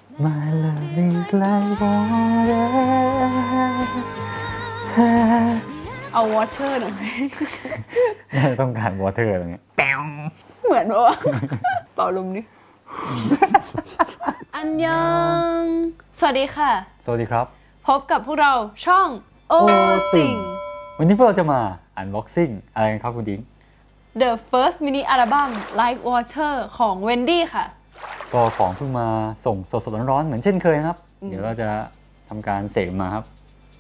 My love is like water เอา water หน่อยไหมน่าจะต้องการ water อะไรเงี้ยแป๊วเหมือนว่า เป่าลมดิ อันยังสวัสดีค่ะสวัสดีครับพบกับพวกเราช่องโอติ่งวันนี้พวกเราจะมา unboxing อะไรกันครับคุณดิ้ง The First Mini Album Like Water ของ Wendy ค่ะก็ของเพิ่งมาส่งสดๆร้อนๆเหมือนเช่นเคยนะครับ เดี๋ยวเราจะทำการเสกมาครับ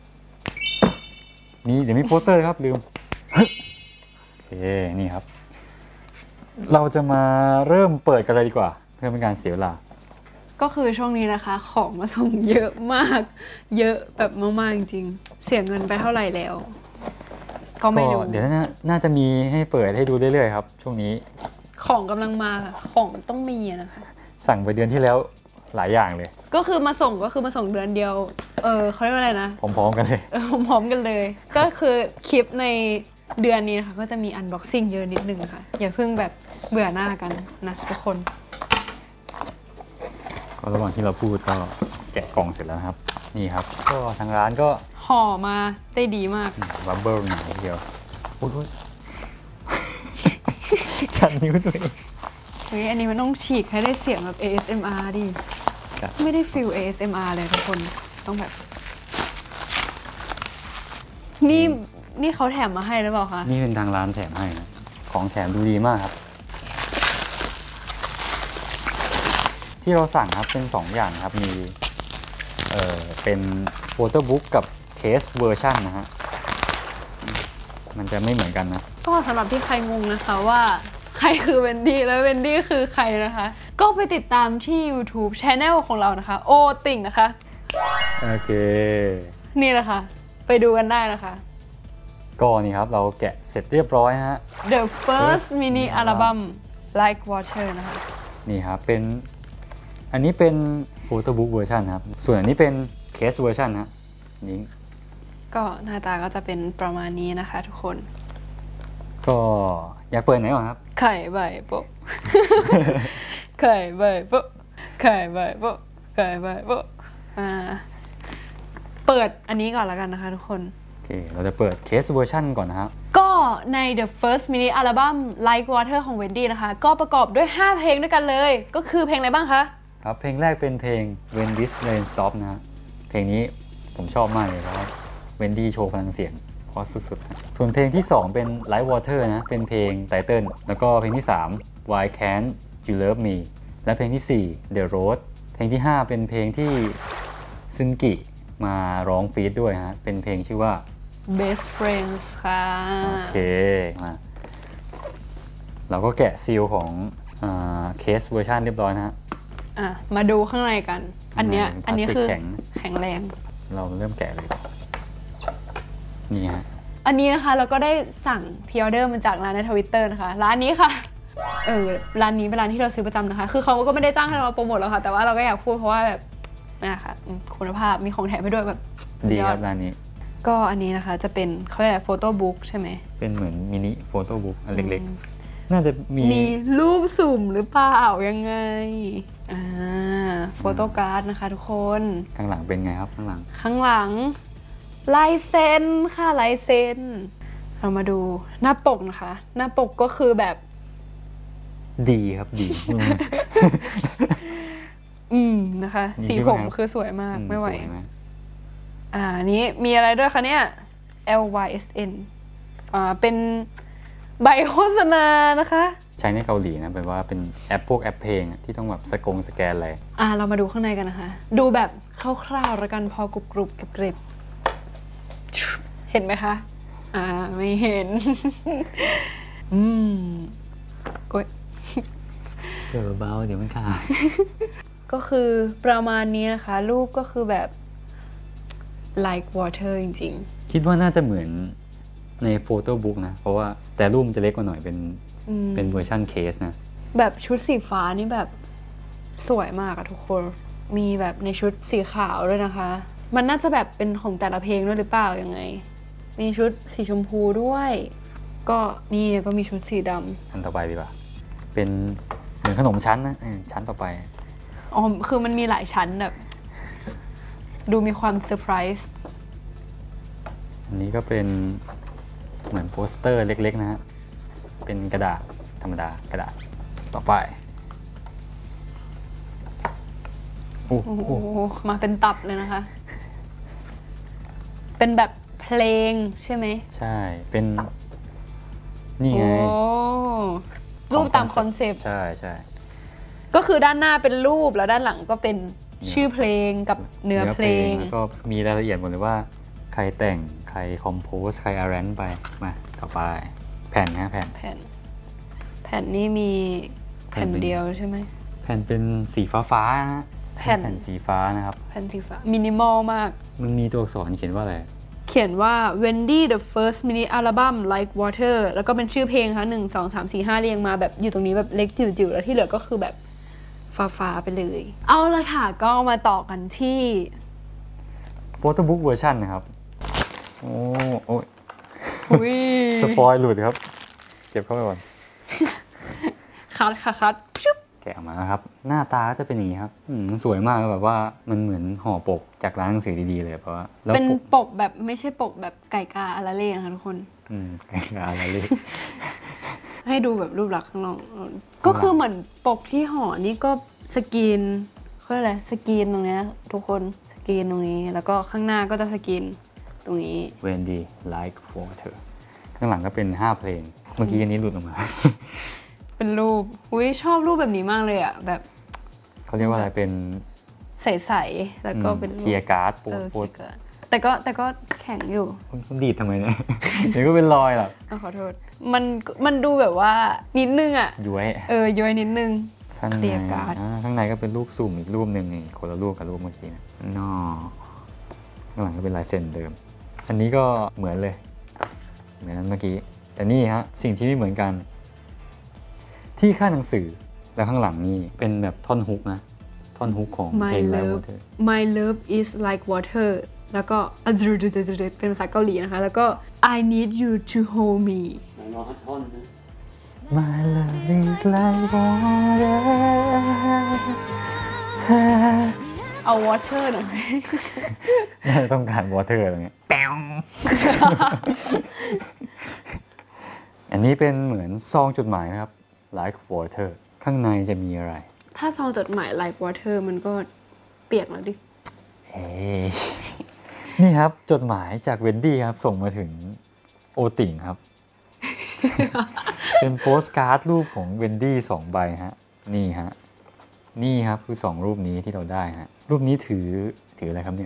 เดี๋ยวมีโปสเตอร์ครับลืม โอเคนี่ครับ เราจะมาเริ่มเปิดกันเลยดีกว่า เพื่อเป็นการเสียเวลาก็คือช่วงนี้นะคะ ของมาส่งเยอะมาก เยอะแบบมากๆจริงๆ เสียเงินไปเท่าไหร่แล้ว ก็ไม่รู้เดี๋ยวน่าจะมีให้เปิดให้ดูเรื่อยๆครับ ช่วงนี้ของกำลังมาค่ะของมันต้องมีนะคะสั่งไปเดือนที่แล้วหลายอย่างเลยก็คือมาส่งเดือนเดียว เขาเรียกว่าอะไรนะพร้อมๆกันเลยพร้อมกันเลย ก็คือคลิปในเดือนนี้นะคะก็จะมี unboxing เยอะนิดนึงค่ะ อย่าเพิ่งแบบเบื่อหน้ากันนะทุกคนก็ระหว่างที่เราพูดก็แกะกล่องเสร็จแล้วนะครับ นี่ครับ ก็ทางร้านก็ห่อมาได้ดีมากบับเบิ้ลหนาทีเดียวโอ้ยจันนิ้วตัวเองเฮ้ยอันนี้มันต้องฉีกให้ได้เสียงแบบ ASMR ดิ ไม่ได้ฟิล ASMR เลยทุกคน ต้องแบบ นี่เขาแถมมาให้หรือเปล่าคะนี่เป็นทางร้านแถมให้นะของแถมดูดีมากครับ ที่เราสั่งครับเป็น2อย่างครับมีเป็นโฟโต้บุ๊กกับเคสเวอร์ชันนะฮะมันจะไม่เหมือนกันนะก็สำหรับที่ใครงงนะคะว่าใครคือเวนดี้และเวนดี้คือใครนะคะ ก็ไปติดตามที่ YouTube Channel ของเรานะคะ โอติ่งนะคะโอเคนี่นะคะ ไปดูกันได้นะคะก็นี่ครับเราแกะเสร็จเรียบร้อยฮะ The First Mini Album Like Water นะคะนี่ครับอันนี้เป็นโฟโต้บุ๊กเวอร์ชันครับส่วนอันนี้เป็นเคสเวอร์ชันฮะนี่ก็หน้าตาก็จะเป็นประมาณนี้นะคะทุกคนก็อยากเปิดไหนก่อนครับไข่ใบโปะ ไข่ใบโปะไข่ใบโปะไข่ใบโปะเปิดอันนี้ก่อนแล้วกันนะคะทุกคนโอเคเราจะเปิดเคสเวอร์ชันก่อนนะครับก็ใน The First Mini Album Like Water ของ Wendy นะคะ ก็ประกอบด้วย 5 เพลงด้วยกันเลย ก็คือเพลงอะไรบ้างคะครับเพลงแรกเป็นเพลง When This Rain Stop นะฮะเพลงนี้ผมชอบมากเลยเพราะว่าเวนดี้โชว์พลังเสียงเพราะสุดๆนะส่วนเพลงที่ 2 เป็น Like Water นะเป็นเพลงไตเติ้ลแล้วก็เพลงที่ 3 Why Can't You Love Me และเพลงที่ 4 The Road เพลงที่ 5 เป็นเพลงที่ซึนกิมาร้องฟีดด้วยฮะเป็นเพลงชื่อว่า Best Friends ค่ะโอเคมาเราก็แกะซีลของเคสเวอร์ชันเรียบร้อยนะฮะมาดูข้างในกัน อันนี้คือแข็งแรงเราเริ่มแกะเลยนี่ฮะอันนี้นะคะเราก็ได้สั่งพรีออเดอร์มาจากร้านใน Twitter นะคะ ร้านนี้ค่ะร้านนี้เป็นร้านที่เราซื้อประจำนะคะ คือเขาก็ไม่ได้จ้างให้เราโปรโมทแล้วค่ะ แต่ว่าเราก็อยากพูดเพราะว่าแบบนะคะคุณภาพมีของแถมให้ด้วยแบบสุดดียอคดรับร้านนี้ก็อันนี้นะคะจะเป็นเขาเรียกอะไรโฟโต้บุ๊กใช่ไหมเป็นเหมือนมินิโฟโต้บุ๊กอันเล็กๆ น่าจะมีรูปสุ่มหรือเปล่ายังไงโฟโต้การ์ดนะคะทุกคนข้างหลังเป็นไงครับข้างหลังข้างหลังลายเซ็นค่ะลายเซ็นเรามาดูหน้าปกนะคะ หน้าปกก็คือแบบดีครับดีนะคะนี่สีคิดผว่าม ไงคือสวยมากไม่ไหวสยนี้มีอะไรด้วยคะเนี่ย LYSN เป็นใบโฆษณานะคะใช้ในเกาหลีนะแปลว่าเป็นพวกแอปเพลงที่ต้องแบบสแกนอะไรเรามาดูข้างในกันนะคะ ดูแบบคร่าวๆแล้วกันพอกรุบๆกริบๆเห็นไหมคะไม่เห็น โอ๊ยเดี๋ยวเบาเดี๋ยวมันขาดก็คือประมาณนี้นะคะ รูปก็คือแบบ like water จริงคิดว่าน่าจะเหมือนในโฟโต้บุ๊กนะเพราะว่าแต่รูปมันจะเล็กกว่าหน่อยเป็นเวอร์ชันเคสนะๆแบบชุดสีฟ้านี่แบบสวยมากอะทุกคน มีแบบในชุดสีขาวด้วยนะคะ มันน่าจะแบบเป็นของแต่ละเพลงด้วยหรือเปล่ายังไง มีชุดสีชมพูด้วย ก็นี่ก็มีชุดสีดำอันต่อไปดีกว่าเป็นเหมือนขนมชั้นนะชั้นต่อไปอ๋อคือมันมีหลายชั้นแบบดูมีความเซอร์ไพรส์อันนี้ก็เป็นเหมือนโปสเตอร์เล็กๆนะฮะ เป็นกระดาษธรรมดากระดาษ ต่อไป โอ้โอ้โหโหมาเป็นตับเลยนะคะ เป็นแบบเพลงใช่ไหมใช่ เป็น นี่ไงโอ้รูปตามคอนเซปต์ใช่ใช่ก็คือด้านหน้าเป็นรูปแล้วด้านหลังก็เป็นชื่อเพลงกับเนื้อเพลงแล้วก็มีรายละเอียดหมดเลยว่า ใครแต่ง ใครคอมโพส ใครอาร์เรนไป มาต่อไป แผ่นนะแผ่นแผ่นนี้มีแผ่นเดียวใช่ไหมแผ่นเป็นสีฟ้าๆนะฮะแผ่นสีฟ้านะครับแผ่นสีฟ้ามินิมอลมากมันมีตัวอักษรเขียนว่าอะไรเขียนว่า Wendy the first mini album like water แล้วก็เป็นชื่อเพลงค่ะ1 2 3 4 5เรียงมาแบบอยู่ตรงนี้แบบเล็กจิ๋วๆแล้วที่เหลือก็คือแบบฟ้าๆไปเลย เอาละค่ะก็มาต่อกันที่โฟโต้บุ๊กเวอร์ชันนะครับ โอ้ยอุ้ยสปอยหลุดครับ เก็บเข้าไปก่อนคัดค่ะคัดชุบแกะออกมาครับ หน้าตาก็จะเป็นอย่างนี้ครับสวยมากแบบว่ามันเหมือนห่อปกจากร้านหนังสือดีๆเลยเพราะว่าแล้วเป็นปกปกแบบไม่ใช่ปกแบบไก่กาอาราเล่นะคะทุกคนอะไรเลยให้ดูแบบรูปลักษณ์ข้างนอกก็คือเหมือนปกที่ห่อนี่ก็สกรีนเขาเรียกอะไรสกรีนตรงเนี้ยทุกคนสกรีนตรงนี้แล้วก็ข้างหน้าก็จะสกรีนตรงนี้ Wendy like water ข้างหลังก็เป็น5เพลง เมื่อกี้อันนี้หลุดออกมาเป็นรูปอุ้ยชอบรูปแบบนี้มากเลยอ่ะแบบเขาเรียกว่าอะไรเป็นใสๆแล้วก็เป็นรูปเคลียร์การ์ดโปเออดเขียนแต่ก็แข็งอยู่คุณดีดทำไมเนี่ย เดี๋ยวก็เป็นรอยหรอกขอโทษมันดูแบบว่านิดนึงอ่ะย้วยย้อยนิดนึงข้างเคในลียร์การ์ดข้างในก็เป็นรูปสุ่มอีกรูปหนึ่งนี่คนละรูปกับรูปเมื่อกี้นะนอข้างหลังก็เป็นลายเซ็นเดิม อันนี้ก็เหมือนเลยเหมือนเมื่อกี้แต่นี่ฮะสิ่งที่ไม่เหมือนกัน ที่ข้างหนังสือแล้วข้างหลังนี่เป็นแบบท่อนฮุกนะท่อนฮุกของเพลง My love is like water แล้วก็เป็นภาษาเกาหลีนะคะ แล้วก็ I need you to hold me My love is like water เอา water หน่อยน่าจะต้องการ water อะไรเงี้ยแป๊ว อันนี้เป็นเหมือนซองจดหมายนะครับ like water ข้างในจะมีอะไรถ้าซองจดหมาย like water มันก็เปียกแล้วดิเฮ้ยนี่ครับจดหมายจากเวนดี้ครับส่งมาถึงโอติ่งครับ เป็นโปสการ์ดรูปของเวนดี้2 ใบฮะนี่ฮะนี่ครับคือ2รูปนี้ที่เราได้ฮะรูปนี้ถืออะไรครับเนี่ย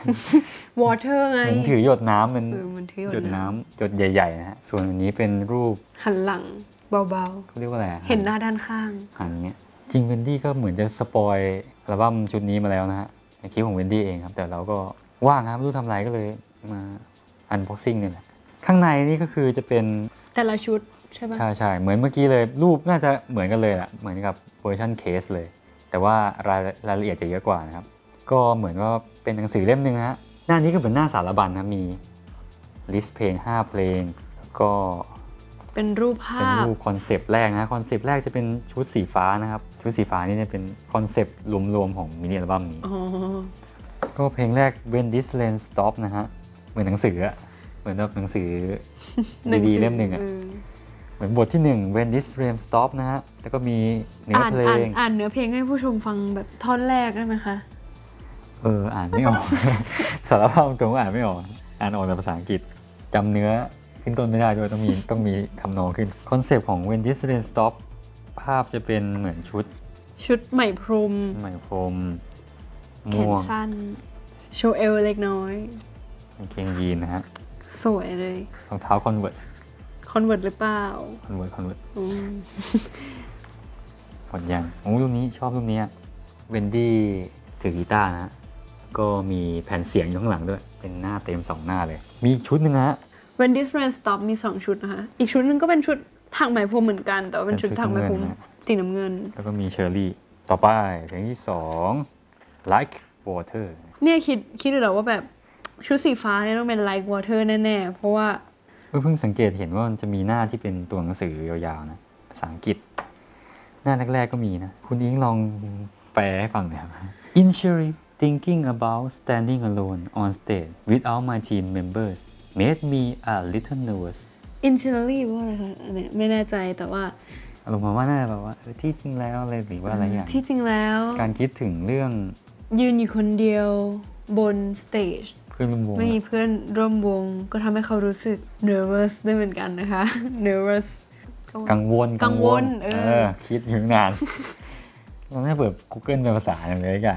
water ไงเหมือนถือหยดน้ำมันมันถือหยดน้ำหยดใหญ่ๆนะฮะส่วนอันนี้เป็นรูปหันหลังเบาเขาเรียกว่าอะไรอะๆ เห็นหน้าด้านข้างหันเงี้ยจริงเวนดี้ก็เหมือนจะสปอยอัลบั้มชุดนี้มาแล้วนะฮะในคลิปของเวนดี้เองครับแต่เราก็ว่างครับไม่รู้ทำอะไรก็เลยมาอันบ็อกซิ่งเนี่ยแหละข้างในนี่ก็คือจะเป็นแต่ละชุดใช่ปะใช่เหมือนเมื่อกี้เลยรูปน่าจะเหมือนกันเลยแหละเหมือนกับเวอร์ชันเคสเลย แต่ว่ารายละเอียดจะเยอะกว่านะครับก็เหมือนว่าเป็นหนังสือเล่มหนึ่งฮะหน้านี้ก็เหมือนหน้าสารบัญนะมีลิสต์เพลง5เพลงแล้วก็เป็นรูปภาเป็นพรูปคอนเซปต์แรกนะคอนเซปต์แรกจะเป็นชุดสีฟ้านะครับชุดสีฟ้านี่จะเป็นคอนเซปต์รวมๆของมินิอัลบั้มนี้อ๋อก็เพลงแรก When This Rain Stop นะฮะเหมือนหนังสืออะเหมือนแบบหนังสือดีๆเล่มหนึ่งอะเหมือนบทที่1 When This Rain Stop นะฮะแล้วก็มีเนื้อเพลงอ่านเนื้อเพลงให้ผู้ชมฟังแบบท่อนแรกได้ไหมคะอ่านไม่ออก สารภาพตรงว่าอ่านไม่ออกอ่านออกแต่ภาษาอังกฤษจำเนื้อขึ้นต้นไม่ได้ด้วยต้องมีทำนองขึ้นคอนเซปต์ของ When This Rain Stop ภาพจะเป็นเหมือนชุดไหมพรมไหมพรมแขนม่วงสั้น โชว์เอวเล็กน้อยกางเกงยีนนะฮะสวยเลยรองเท้า Converse คอนเวิร์ตหรือเปล่า Converse อืมหมดยังรูปนี้ชอบรูปนี้เวนดี้ถือกีตาร์นะฮะก็มีแผ่นเสียงอยู่ข้างหลังด้วยเป็นหน้าเต็ม2 หน้าเลย มีอีกชุดหนึงนะฮะ When This Rain Stop มี2ชุดนะคะ อีกชุดหนึงก็เป็นชุดถักไหมพรมเหมือนกัน แต่ว่าเป็นชุดถักไหมพรมสีน้ำเงินแล้วก็มีเชอร์รี่ต่อไปเพลงที่2 Like Water เนี่ยคิดดูแล้วว่าแบบชุดสีฟ้าเนี่ยต้องเป็น Like Water แน่ๆ เพราะว่าเพิ่งสังเกตเห็นว่ามันจะมีหน้าที่เป็นตัวหนังสือยาวๆนะภาษาอังกฤษหน้าแรกๆก็มีนะคุณอิงลองแปลให้ฟังหน่อยครับ Initially thinking about standing alone on stage without my team members made me a little nervous internally ว่าอะไรคะอันนี้ไม่แน่ใจแต่ว่าอารมณ์ว่าน่าจะแบบว่าที่จริงแล้วอะไรหรือว่าอะไรอย่างที่จริงแล้วการคิดถึงเรื่องยืนอยู่คนเดียวบนสเตจเพื่อนร่วมวงไม่มีเพื่อนร่วมวงก็ทำให้เขารู้สึก nervous ได้เหมือนกันนะคะ nervous กังวล คิดอยู่นาน เราไม่เปิด Google เป็นภาษาอะไรเลยกัน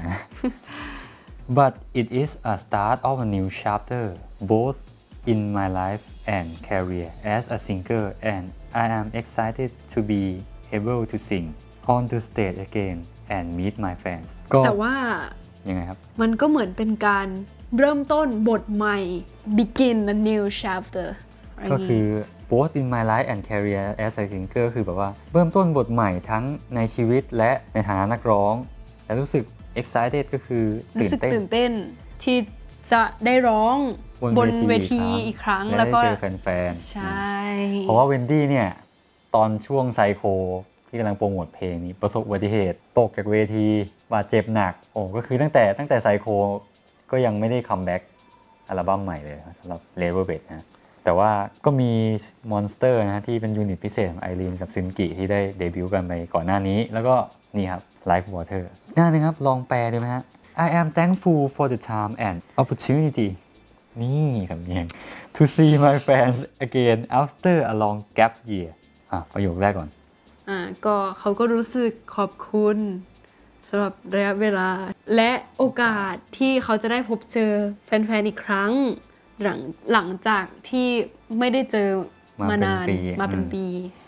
But it is a start of a new chapter both in my life and career as a singer and I am excited to be able to sing on the stage again and meet my fans ก็แต่ว่ายังไงครับมันก็เหมือนเป็นการเริ่มต้นบทใหม่ begin a new chapter อะไรอย่างก็งี้คือ both in my life and career as a singer ก็คือแบบว่าเริ่มต้นบทใหม่ทั้งในชีวิตและในฐานะนักร้อง และรู้สึก excited ก็คือรู้ตื่นสึกเต้นตื่นเต้นที่จะได้ร้องบนเวทีอีกครั้งและแล้วได้ก็เจอแฟนๆใช่เพราะว่าเวนดี้เนี่ย ตอนช่วงไซโคที่กำลังโปรโมทเพลงนี้ประสบอุบัติเหตุ ตกจากเวทีบาดเจ็บหนักโอ้ก็คือตั้งแต่ไซโคก็ยังไม่ได้คัมแบ็กอัลบั้มใหม่เลยสำหรับเลเวอร์เบดนะแต่ว่าก็มีมอนสเตอร์นะที่เป็นยูนิตพิเศษของไอรีนกับซึนกิที่ได้เดบิวต์กันไปก่อนหน้านี้ แล้วก็นี่ครับ Like Water หน้านึงครับ ลองแปลดูไหมฮะ I am thankful for the time and opportunity นี่คำเนียง to see my fans again after a long gap year ประโยคแรกก่อนก็เขาก็รู้สึกขอบคุณสำหรับระยะเวลา และโอกาสที่เขาจะได้พบเจอแฟนๆอีกครั้ง หลังจากที่ไม่ได้เจอมานานมาเป็นปี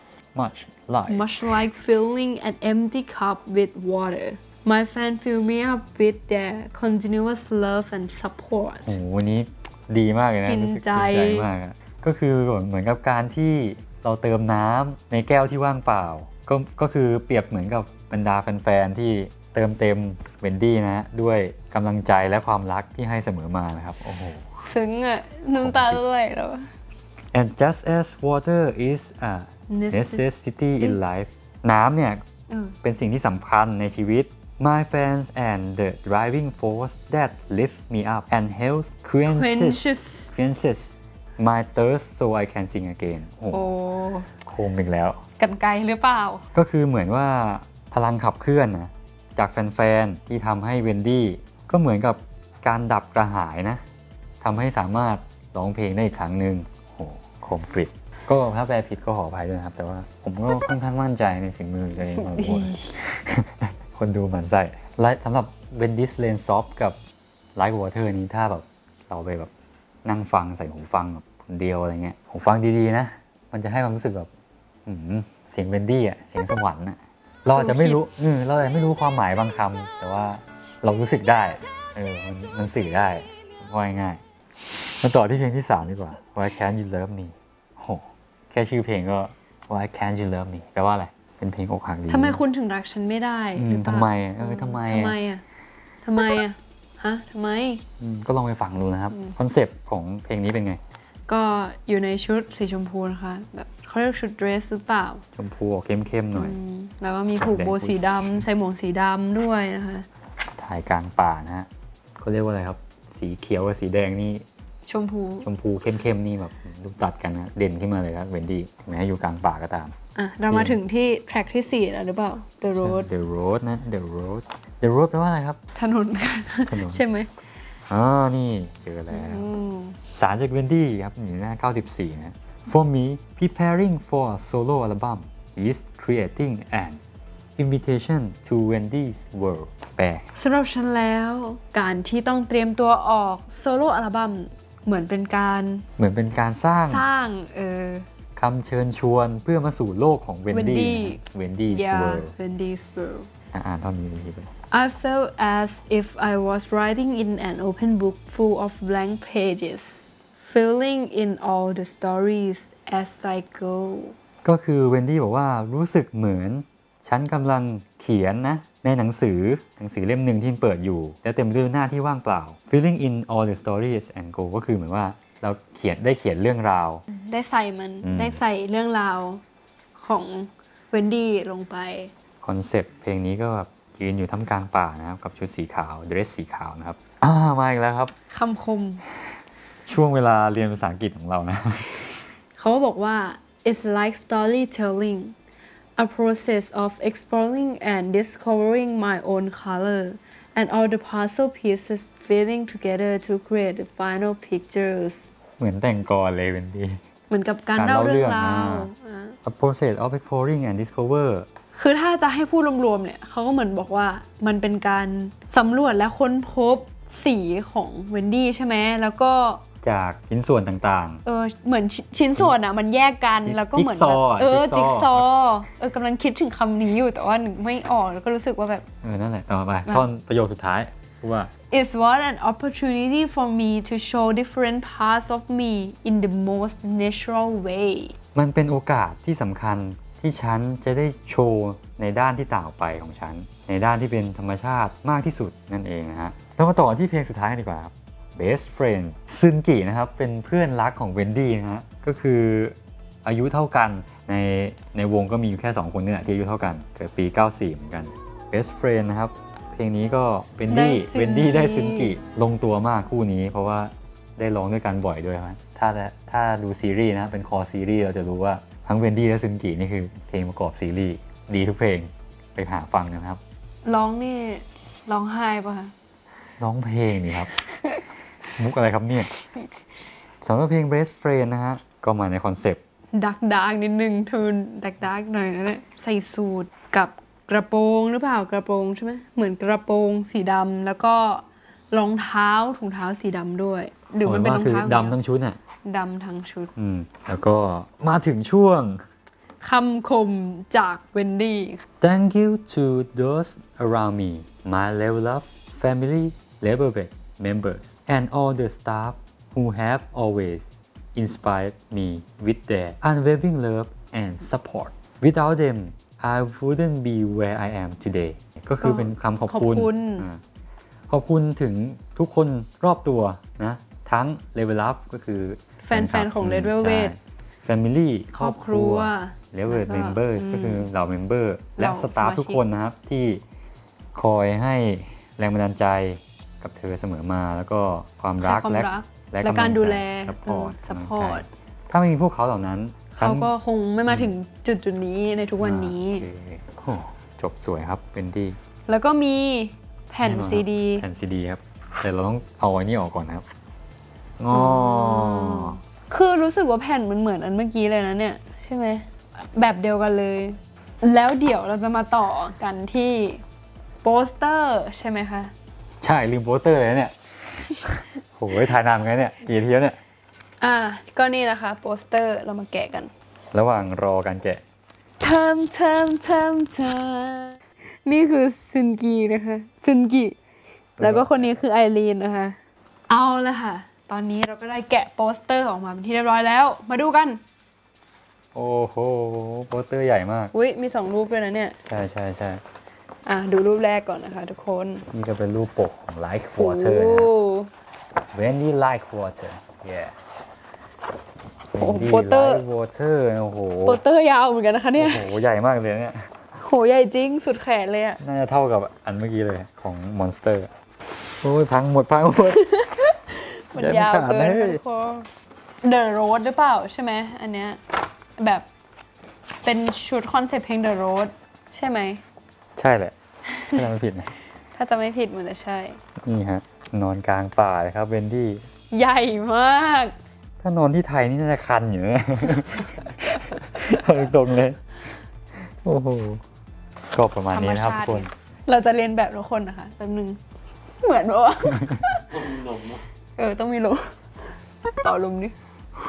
much like filling an empty cup with water my fans fill me up with their continuous love and support โอ้โหวันนี้ดีมากเลยนะกินใจรู้สึกกินใจมากอะก็คือเหมือนกับการที่เราเติมน้ำในแก้วที่ว่างเปล่าก็คือเปรียบเหมือนกับบรรดาแฟนๆที่เติมเต็มเวนดี้นะด้วยกำลังใจและความรักที่ให้เสมอมานะครับโอ้โหซึ้งอ่ะน้ำตาไหลแล้ว and just as water is a necessity in life น้ำเนี่ยเป็นสิ่งที่สำคัญในชีวิต my fans and the driving force that lift me up and helps quenches my thirst so I can sing again โอ้โคมอีกแล้วกันไกลหรือเปล่าก็คือเหมือนว่าพลังขับเคลื่อนนะจากแฟนๆที่ทำให้เวนดี้ก็เหมือนกับการดับกระหายนะทำให้สามารถร้องเพลงได้อีกครั้งหนึ่งโอ้คมกริบก็ถ้าแปลผิดก็ขออภัยด้วยนะครับแต่ว่าผมก็ค่อนข้างมั่นใจในฝีมือตัวเองพอสมควร คนดูหมันไส้และสำหรับ When This Rain Stop กับ Like Water นี้ถ้าแบบเราไปแบบนั่งฟังใส่หูฟังแบบคนเดียวอะไรเงี้ยหูฟังดีๆนะมันจะให้ความรู้สึกแบบเสียงเวนดี้อ่ะเสียงสวรรค์อ่ะเราอาจจะไม่รู้เราอาจจะไม่รู้ความหมายบางคำแต่ว่าเรารู้สึกได้มันสื่อได้ว่าง่ายๆมาต่อที่เพลงที่3ดีกว่า Why Can't You Love Me โหแค่ชื่อเพลงก็ Why Can't You Love Me แปลว่าอะไรเป็นเพลงอกหักดีทำไมคุณถึงรักฉันไม่ได้หรือเปล่าทำไมก็ลองไปฟังดูนะครับคอนเซปต์ของเพลงนี้เป็นไงก็อยู่ในชุดสีชมพูนะคะแบบเขาเรียกชุดเดรสหรือเปล่าชมพูเข้มๆหน่อยแล้วก็มีผูกโบสีดำใส่หมวกสีดำด้วยนะคะถ่ายกลางป่านะฮะเขาเรียกว่าอะไรครับสีเขียวกับสีแดงนี่ชมพูเข้มๆนี่แบบดูตัดกันนะเด่นขึ้นมาเลยครับเวนดี้แม้อยู่กลางป่าก็ตามเรามาถึงที่แทร็กที่4แล้วหรือเปล่า The Road นะ The Road แปลว่าอะไรครับถนนใช่ไหมนี่เจอแล้วสารจากเวนดี้ครับอยู่หน้า94นะ For me preparing for a solo album is creating an invitation to Wendy's world แปลสำหรับฉันแล้วการที่ต้องเตรียมตัวออกโซโล่อัลบั้มเหมือนเป็นการสร้างคำเชิญชวนเพื่อมาสู่โลกของ Wendy's World อ่านเท่านี้เลย I felt as if I was writing in an open book full of blank pages filling in all the stories as I go ก็คือเวนดี้บอกว่ารู้สึกเหมือนฉันกำลังเขียนนะในหนังสือเล่มหนึ่งที่เปิดอยู่แล้วเต็มด้วยหน้าที่ว่างเปล่า filling in all the stories and go ก็คือเหมือนว่าเราได้เขียนเรื่องราวได้ใส่เรื่องราวของเวนดี้ลงไปคอนเซปต์เพลงนี้ก็แบบจยืนอยู่ท่ามกลางป่านะครับกับชุดสีขาวเดรสสีขาวนะครับมาอีกแล้วครับคำคมช่วงเวลาเรียนภาษาอังกฤษของเรานะเขาก็บอกว่า it's like storytelling a process of exploring and discovering my own color and all the puzzle pieces fitting together to create the final pictures เหมือนแต่งกรเลยเป็นดีเหมือนกับการเล่าเรื่องราว A process of exploring and discover คือถ้าจะให้พูดรวมๆเนี่ยเขาก็เหมือนบอกว่ามันเป็นการสำรวจและค้นพบสีของเวนดี้ใช่ไหมแล้วก็จากชิ้นส่วนต่างๆเหมือนชิ้นส่วนอ่ะมันแยกกันแล้วก็เหมือนแบบจิ๊กซอกำลังคิดถึงคำนี้อยู่แต่ว่าหนึ่งไม่ออกแล้วก็รู้สึกว่าแบบนั่นแหละต่อไปท่อนประโยคสุดท้ายว่า It's what an opportunity for me to show different parts of me in the most natural way มันเป็นโอกาสที่สำคัญที่ฉันจะได้โชว์ในด้านที่ต่างออกไปของฉันในด้านที่เป็นธรรมชาติมากที่สุดนั่นเองนะฮะเรามาต่อที่เพลงสุดท้ายกันดีกว่าครับ Best Friend ซึนกินะครับเป็นเพื่อนรักของเวนดี้นะฮะก็คืออายุเท่ากันในวงก็มีอยู่แค่ 2 คนนี่แหละที่อายุเท่ากันเกิดปี 94 เหมือนกัน Best Friend นะครับเพลงนี้ก็เวนดี้ได้ซึนกิลงตัวมากคู่นี้เพราะว่าได้ร้องด้วยกันบ่อยด้วยครับถ้าดูซีรีส์นะเป็นคอซีรีส์เราจะรู้ว่าทั้งเวนดี้และซึนกินี่คือเพลงประกอบซีรีส์ดีทุกเพลงไปหาฟังนะครับร้องนี่ร้องไห้ป่ะคะร้องเพลงนี่ครับ มุกอะไรครับเนี่ยสำหรับเพลง Best Friend นะฮะก็มาในคอนเซปต์ดักนิดนึงเธอดักหน่อยนะเนี่ยใส่สูทกับกระโปรงหรือเปล่ากระโปรงใช่ไหมเหมือนกระโปรงสีดำแล้วก็รองเท้าถุงเท้าสีดำด้วยหรือมันเป็นรองเท้าดำทั้งชุดน่ะดำทั้งชุดแล้วก็มาถึงช่วงคำคมจากเวนดี้ Thank you to those around me my level up family level members and all the staff who have always inspired me with their unwavering love and support without them I wouldn't be where I am today ก็คือเป็นคำขอบคุณถึงทุกคนรอบตัวนะทั้ง Level Up ก็คือแฟนๆของ Red Velvet Family ครอบครัว Level Member ก็คือเหล่า Member และสตาฟทุกคนนะครับที่คอยให้แรงบันดาลใจกับเธอเสมอมาแล้วก็ความรักและการดูแลซัพพอร์ตถ้าไม่มีพวกเขาเหล่านั้นเขาก็คงไม่มาถึงจุดนี้ในทุกวันนี้จบสวยครับเป็นที่แล้วก็มีแผ่นซีดีครับแต่เราต้องเอาอันนี้ออกก่อนนะครับคือรู้สึกว่าแผ่นมันเหมือนอันเมื่อกี้เลยนะเนี่ยใช่ไหมแบบเดียวกันเลยแล้วเดี๋ยวเราจะมาต่อกันที่โปสเตอร์ใช่ไหมคะใช่ลืมโปสเตอร์เลยเนี่ยโหถ่ายนานไงเนี่ยกี่ทีแล้วเนี่ยก็นี่นะคะโปสเตอร์เรามาแกะกันระหว่างรอการแกะนี่คือซึนกีนะคะซึนกิแล้วก็คนนี้คือไอรีนนะคะเอาละค่ะตอนนี้เราก็ได้แกะโปสเตอร์ออกมาเป็นที่เรียบร้อยแล้วมาดูกันโอ้โหโปสเตอร์ใหญ่มากมี2รูปด้วยนะเนี่ยใช่ดูรูปแรกก่อนนะคะทุกคนนี่ก็เป็นรูปปกของ Like Water นะ Wendy Like Water โปสเตอร์ Like Water โอ้โหโปสเตอร์ยาวเหมือนกันนะคะเนี่ยโอ้โหใหญ่มากเลยเนี่ยโหใหญ่จริงสุดแขนเลยอ่ะน่าจะเท่ากับอันเมื่อกี้เลยของ Monster โอ้ยพังหมดมันยาวเกินThe Road หรือเปล่าใช่ไหมอันเนี้ยแบบเป็นชุดคอนเซ็ปต์เพลง The Road ใช่ไหมใช่แหละถ้าจำไม่ผิดนะถ้าจะไม่ผิดมันจะใช่นี่ฮะนอนกลางป่าเลยครับเวนดี้ใหญ่มากถ้านอนที่ไทยนี่น่าจะคันอยู่นะตรงเลยโอ้โหก็ประมาณนี้นะครับทุกคนเราจะเรียนแบบทุกคนนะคะแป๊บนึงเหมือนว่าต้องมีลมต้องมีลมเป่าลมนี่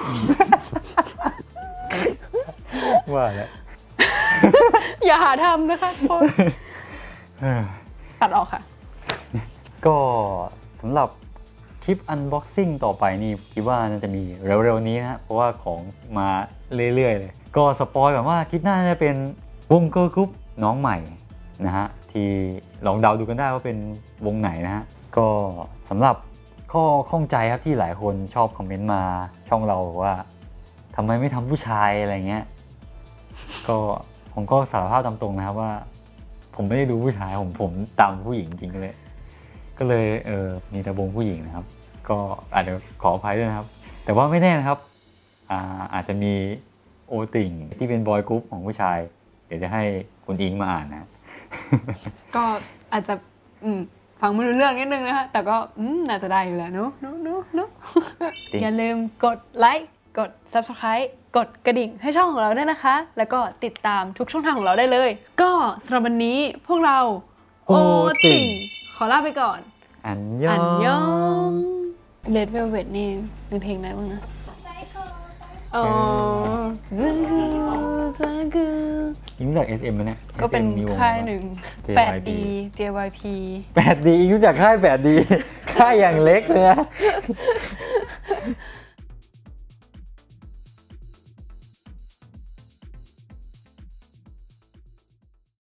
ว่าแล้วอย่าหาทำนะคะทุกคนตัดออกค่ะก็สำหรับคลิป unboxing ต่อไปนี่คิดว่าน่าจะมีเร็วๆนี้นะเพราะว่าของมาเรื่อยๆเลยก็สปอยล์แบบว่าคลิปหน้าจะเป็นวงเกิร์ลกรุ๊ปน้องใหม่นะฮะที่ลองเดาดูกันได้ว่าเป็นวงไหนนะฮะก็สำหรับข้อข้องใจครับที่หลายคนชอบคอมเมนต์มาช่องเราว่าทำไมไม่ทำผู้ชายอะไรเงี้ยก็ผมก็สารภาพตามตรงนะครับว่าผมไม่ได้ดูผู้ชายผมตามผู้หญิงจริงเลย ก็เลยมีแต่วงผู้หญิงนะครับ ก็อาจจะขออภัยด้วยนะครับ แต่ว่าไม่แน่นะครับอาจจะมีโอติ่งที่เป็นบอยกรุ๊ปของผู้ชาย เดี๋ยวจะให้คุณอิงมาอ่านนะก็อาจจะฟังไม่รู้เรื่องนิดนึงนะคะแต่ก็น่าจะได้อยู่แล้วเนอะอย่าลืมกดไลค์กด Subscribe กดกระดิ่งให้ช่องของเราด้วยนะคะ แล้วก็ติดตามทุกช่องทางของเราได้เลย ก็สำหรับวันนี้พวกเราโอติ่งขอลาไปก่อนอันยอง Red Velvet นี่มีเพลงอะไรบ้างนะอ๋อZagu อิงรู้จัก SM ไหมเนี่ยก็เป็น SM มีวค่ายหนึ่ง JYP 8D JYP 8D อิงรู้จักค่าย 8D ค่ายอย่างเล็กเลยนะ